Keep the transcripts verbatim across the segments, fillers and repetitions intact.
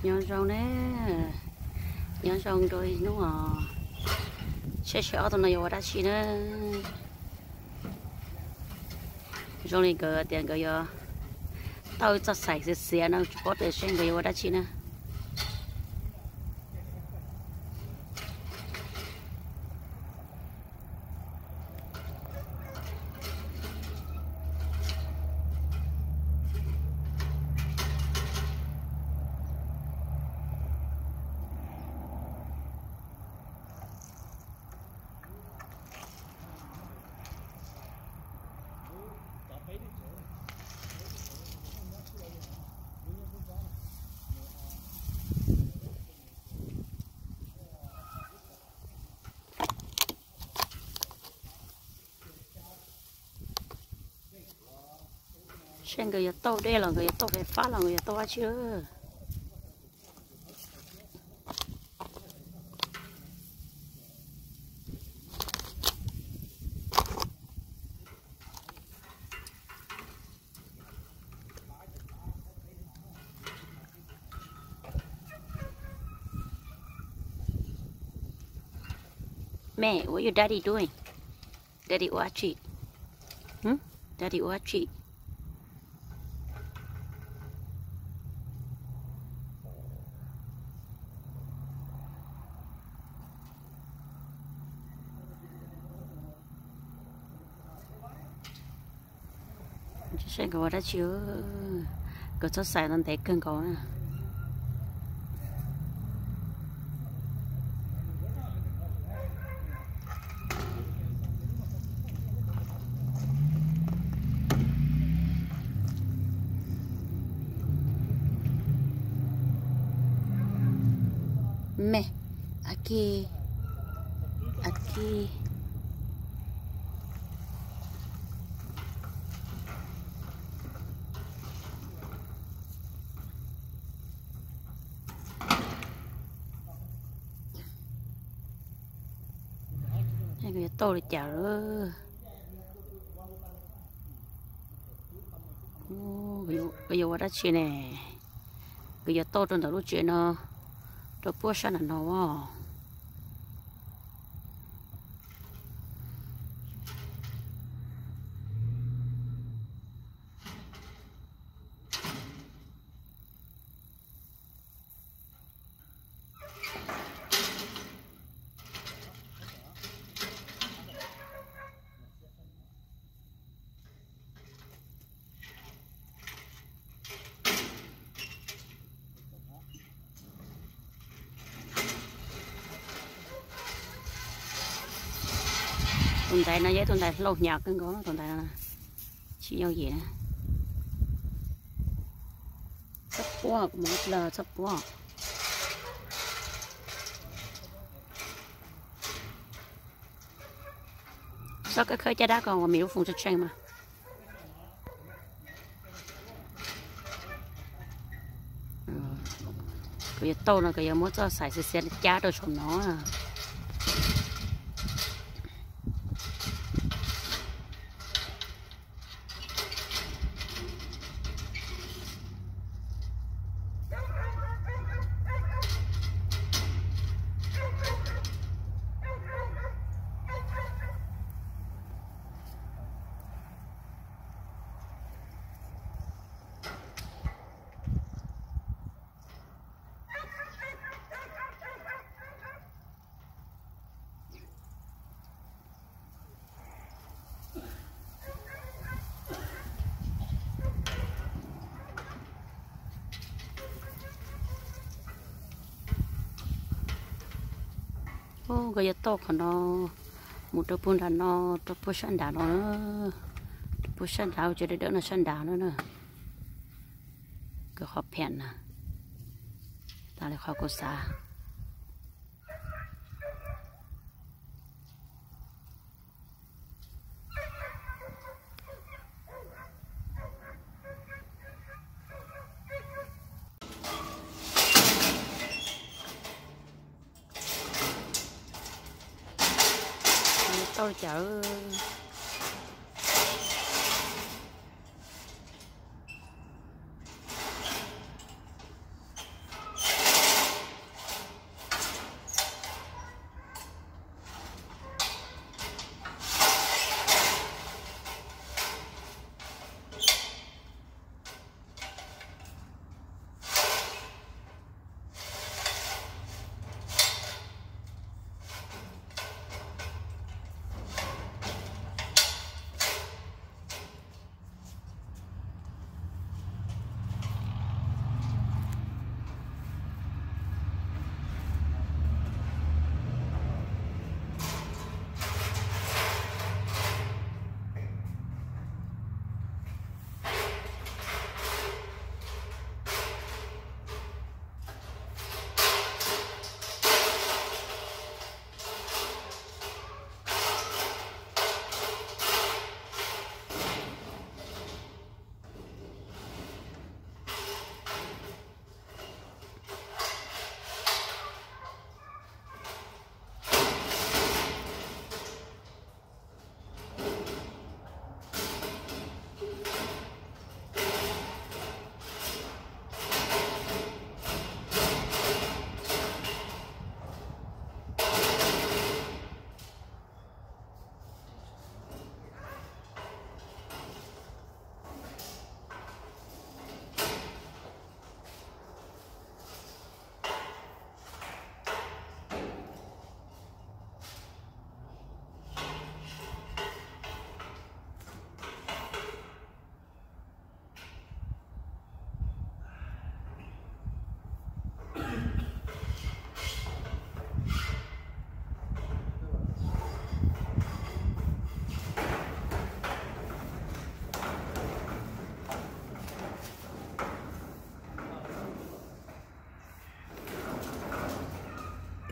nhon rau nè nhon rau rồi nó mà xe xe tụi này vào đã chi nữa rau này cái tiền cái giờ tao cho xài xe xe nó có thể xem cái vào đã chi nữa xem cái tàu đây là cái tàu phải phá là cái tàu chưa mẹ, what your daddy doing? Daddy watching. Hmm? Daddy watching. Xem cái đó chưa có cho xài lên té cân có nè mẹ aquí aquí cái tô để chảo nữa bây giờ đã chuyện này bây giờ tô trong đó lúc chuyện nó tôi bớt sang là nó tồn tại nó với tồn tại lâu nhạc cái có tồn tại là chỉ nhau gì nè sắp quá một là sắp quá sao cái khơi trái đá còn miếu phun cho tranh mà cái tàu là cái muốn cho xài xe xe chá đồ cho nó à ô cái to của nó một đôi bún là nó đôi bún sắn đá nó bún sắn đá cho để đỡ nó sắn đá nữa nè cái hộp phèn nè ta lại khó có xa tôi chở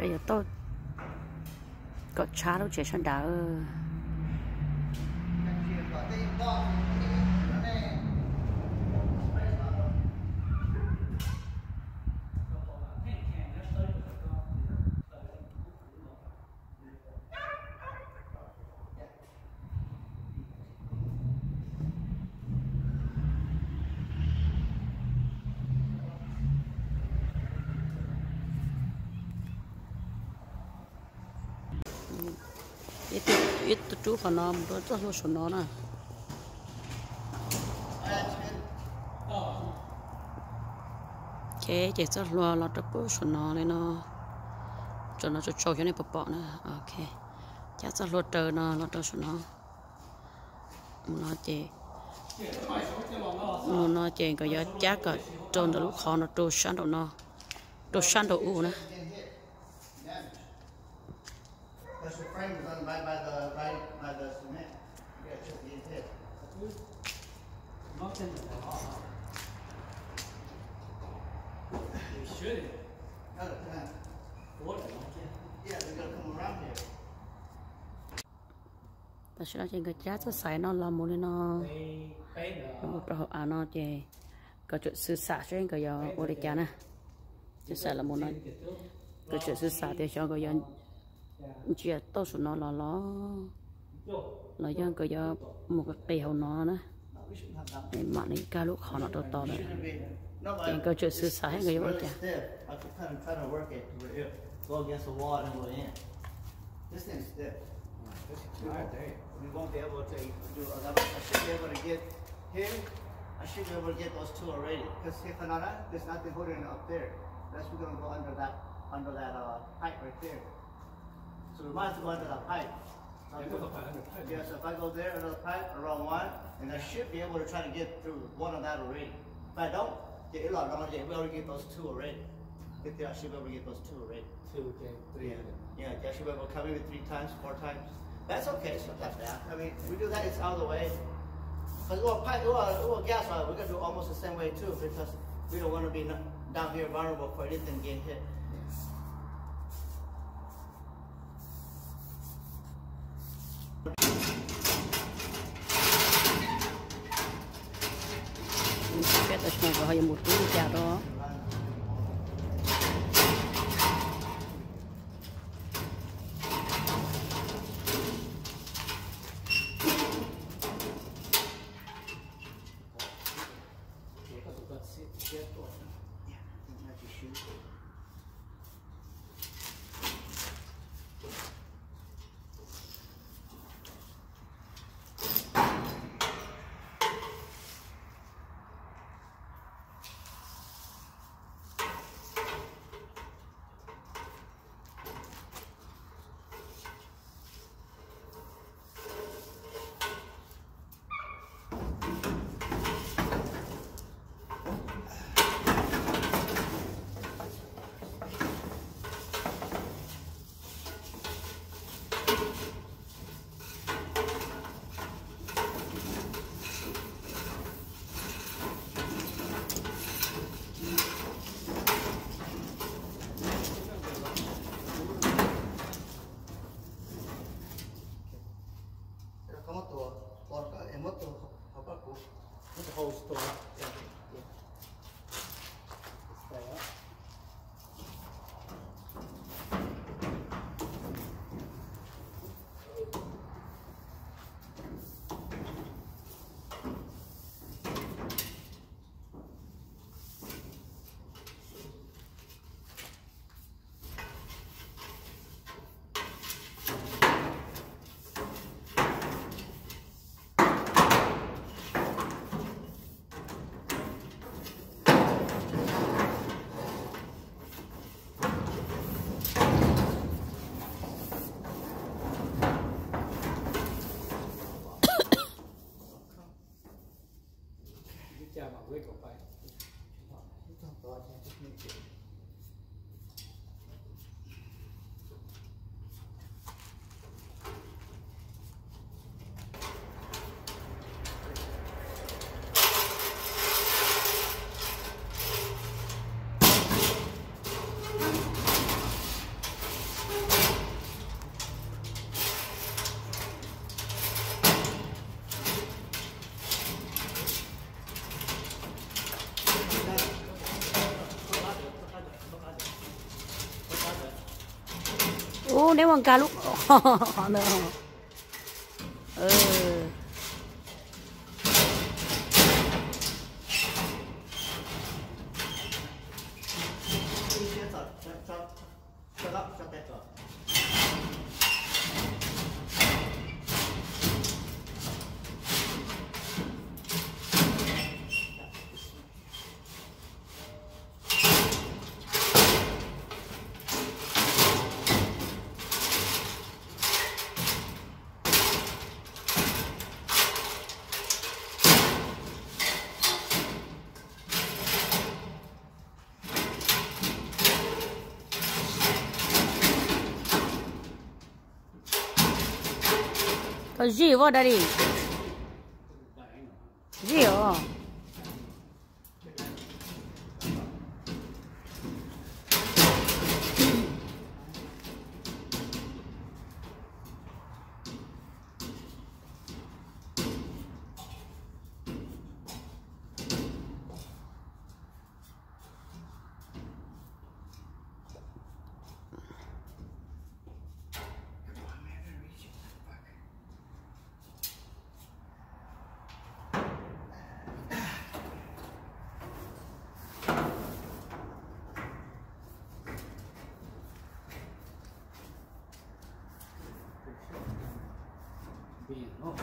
bây giờ tôi có cha đâu chạy sang đảo ít ít chú phần nó một đôi rất số nó nè ok chỉ rất lo lo tập bút số nó này nó cho nó cho cho này bọc bọ nữa ok chắc rất lo trời nó lo trời số nó nó chỉ nó nó chỉ có giá chắc cả trôn được lúc khó nó trôn sáng đầu nó trôn sáng đầu u nữa. Because the frame was done by, by the by, by the cement. Yeah, it should be hit. You should. No, no, no. What? Okay. Yeah, they're gonna come around here. Ta sẽ trên cái giá rất sai nó làm một nó They pay the. một trò à nó chỉ có chuyện sự xả trên cái giờ ô để chán nè sự xả là một nó cái chuyện sự xả thì cho cái giờ chỉ tốt số nó là nó là do cái giờ một cái bèo nó nữa để mà này cá lúc họ nó to to đấy No, cái câu chuyện sự xả cái giờ really vậy stiff. I could kind of try to work it to where it go against the wall and go in. This thing's stiff. We won't be able to do a lot. I should be able to get here. I should be able to get those two already. Because if not, there's nothing holding it up there. That's we're gonna go under that under that uh, pipe right there. So we might have to go under that pipe. Yeah, so if I go there under the pipe around one, and I should be able to try to get through one of that already. If I don't, yeah, it'll not yeah, we already get those two already. If I should be able to get those two already. Two, okay, three. Yeah, yeah, I should be able to come in three times, four times. That's okay, so that's that. I mean, if we do that, it's out of the way. Because we'll pipe, we'll, we'll gas line, we're gonna do almost the same way too, because we don't want to be down here vulnerable for anything getting hit. cái ta sẽ có hơi một tí chả đó ô nếu bằng cá lúc nữa ừ có gì vào đây gì à biển nó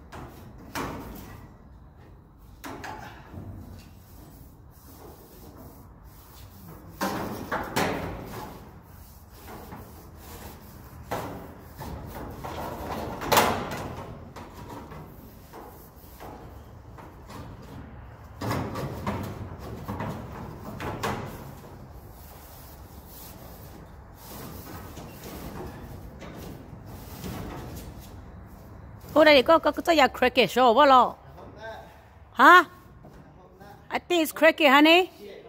hôm nay có có có nhà cricket show vào lo hả I think it's cricket honey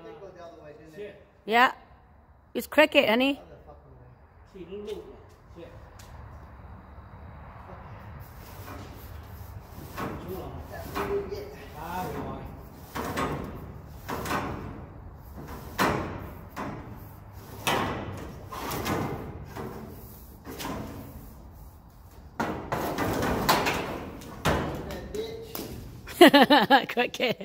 yeah it's cricket honey thì lúc lúc chú là à rồi cricket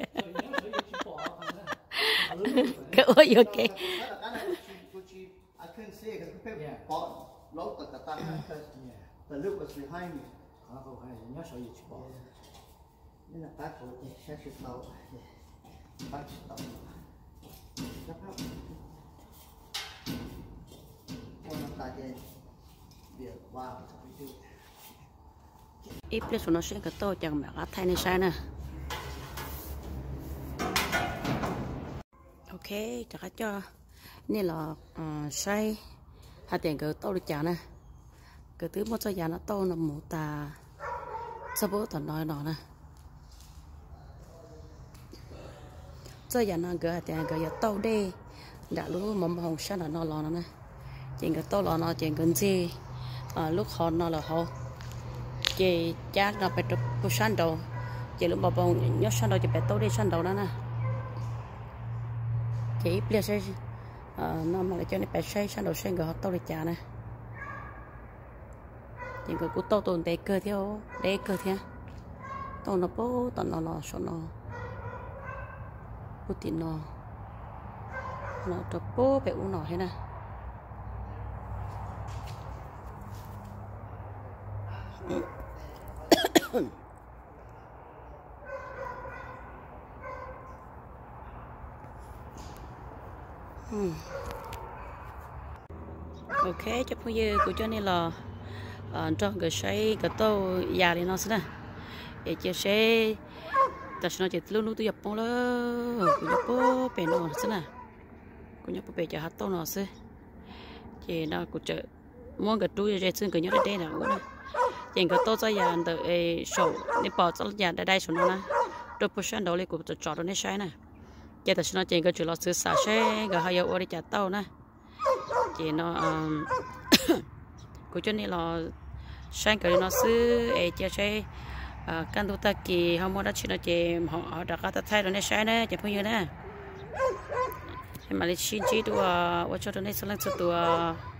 cái ôi ok I couldn't see it because people bought low at the time because the loop was behind me. nhớ sợ gì bỏ Nên là bác của chị sẽ sự tàu. Bác sự tàu. Rất hấp. Ôi nó ta trên việc vào. ít biết số nó sẽ cái tô chẳng mà gắt thay này sai nè ok chắc là cho nên là sai hạt tiền cái tô được chả nè cái thứ một số nhà nó tô là một tà sao bố tao nói nó nè số nhà nó cái hạt tiền cái tô đi đã lúc mầm hồng sáng là nó lò nó nè chuyện cái tô lò nó chuyện cái gì lúc họ nó là họ chị chắc nó phải chụp săn đầu chị lúc bà bông nhớ săn đầu chị phải tối đi săn đầu đó nè chị bây giờ nó mà lại cho nên phải xây săn đầu xây gỡ tôi để trả nè chị cứ cú tô tồn để cơ theo để cơ theo tô nó bố tao nó nó số nó cú tiền nó nó chụp bố phải uống nó hết nè Hmm. Ok cho bây giờ của cho nên là uh, cho cái xây cái tô già đi nó xí nè để chia sẻ tại sao nó chỉ luôn luôn tôi nhập bông đó của nhập bông bể nó xí nè của nhập bông bể cho hạt tô nó xí chỉ nó của chợ mua cái túi rồi xương cái nhớ đây nào nữa chỉ cái tô cho già đợi sổ để bỏ cho già để đây sổ nó nè đôi bữa sáng đầu lên của tôi chọn nó sai nè cái tại sao nó chỉ có chuyện là sự xả xe cái hai ô đi chặt tàu nè chỉ nó của cho nên là sang cái nó xứ ấy chia sẻ căn tu ta kỳ họ mua đã chỉ nó chỉ họ họ đặt cái thay rồi này sai nè chỉ bao nhiêu nè mà lấy chín chỉ đua ở chỗ đó này số lượng số đua